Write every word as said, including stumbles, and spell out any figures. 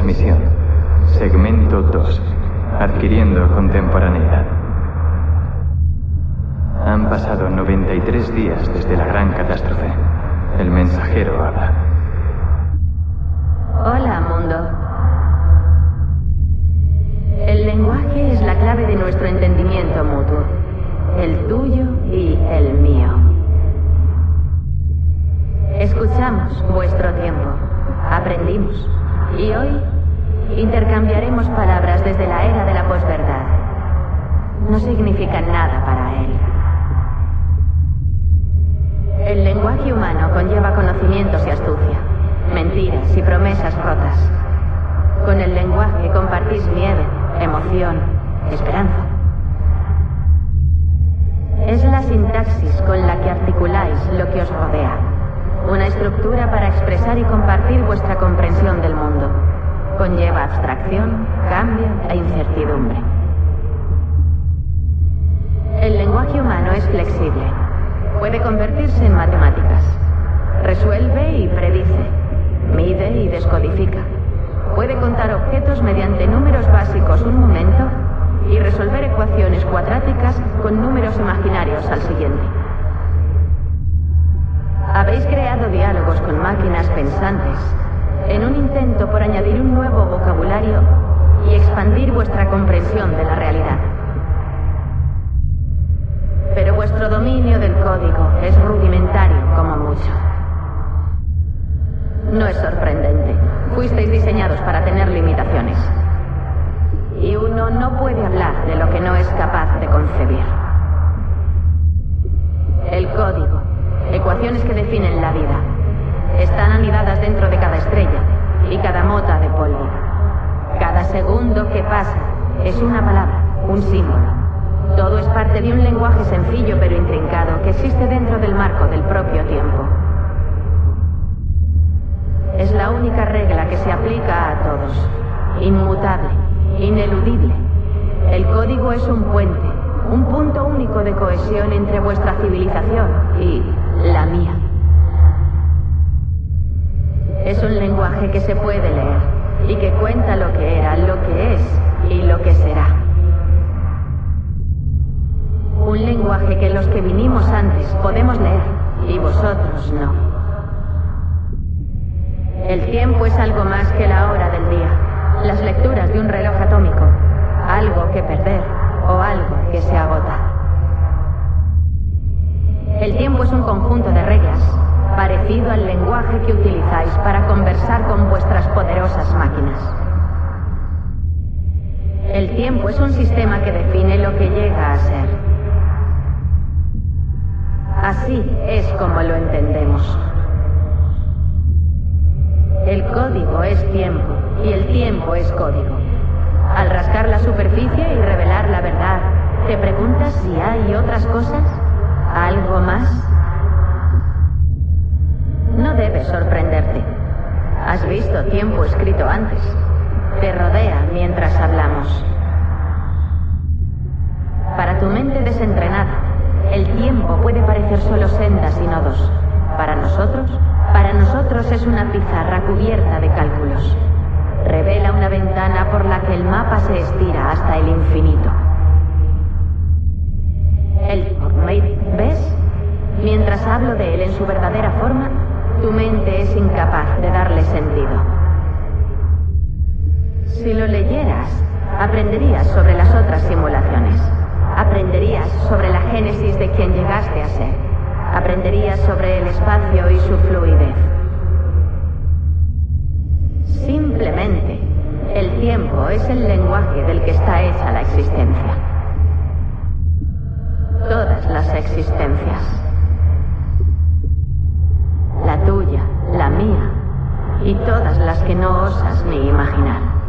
Transmisión. Segmento dos. Adquiriendo contemporaneidad. Han pasado noventa y tres días desde la gran catástrofe. El mensajero habla. Hola, mundo. El lenguaje es la clave de nuestro entendimiento mutuo. El tuyo y el mío. Escuchamos vuestro tiempo. Aprendimos. Y hoy intercambiaremos palabras desde la era de la posverdad. No significan nada para él. El lenguaje humano conlleva conocimientos y astucia, mentiras y promesas rotas. Con el lenguaje compartís miedo, emoción, esperanza. Es la sintaxis con la que articuláis lo que os rodea. Una estructura para expresar y compartir vuestra comprensión del mundo. Conlleva abstracción, cambio e incertidumbre. El lenguaje humano es flexible. Puede convertirse en matemáticas. Resuelve y predice. Mide y descodifica. Puede contar objetos mediante números básicos un momento y resolver ecuaciones cuadráticas con números imaginarios al siguiente. Habéis creado diálogos con máquinas pensantes en un intento por añadir un nuevo vocabulario y expandir vuestra comprensión de la realidad. Pero vuestro dominio del código es rudimentario como mucho. No es sorprendente. Fuisteis diseñados para tener limitaciones. Y uno no puede hablar de lo que no es capaz de concebir. El código, ecuaciones que definen la vida, están anidadas dentro de cada estrella y cada mota de polvo. Cada segundo que pasa es una palabra, un símbolo. Todo es parte de un lenguaje sencillo pero intrincado que existe dentro del marco del propio tiempo. Es la única regla que se aplica a todos. Inmutable, ineludible. El código es un puente, un punto único de cohesión entre vuestra civilización y la mía. Es un lenguaje que se puede leer y que cuenta lo que era, lo que es y lo que será. Un lenguaje que los que vinimos antes podemos leer y vosotros no. El tiempo es algo más que la hora del día, las lecturas de un reloj atómico, algo que perder o algo que se agota. El tiempo es un conjunto de reglas, parecido al lenguaje que utilizáis para conversar con vuestras poderosas máquinas. El tiempo es un sistema que define lo que llega a ser. Así es como lo entendemos. El código es tiempo y el tiempo es código. Al rascar la superficie y revelar la verdad, ¿te preguntas si hay otras cosas? ¿Algo más? No debe sorprenderte. Has visto tiempo escrito antes. Te rodea mientras hablamos. Para tu mente desentrenada, el tiempo puede parecer solo sendas y nodos. Para nosotros, para nosotros es una pizarra cubierta de cálculos. Revela una ventana por la que el mapa se estira hasta el infinito. El ¿ves? Mientras hablo de él en su verdadera forma, tu mente es incapaz de darle sentido. Si lo leyeras, aprenderías sobre las otras simulaciones. Aprenderías sobre la génesis de quien llegaste a ser. Aprenderías sobre el espacio y su fluidez. Simplemente, el tiempo es el lenguaje del que está hecha la existencia. Todas las existencias. La tuya, la mía y todas las que no osas ni imaginar.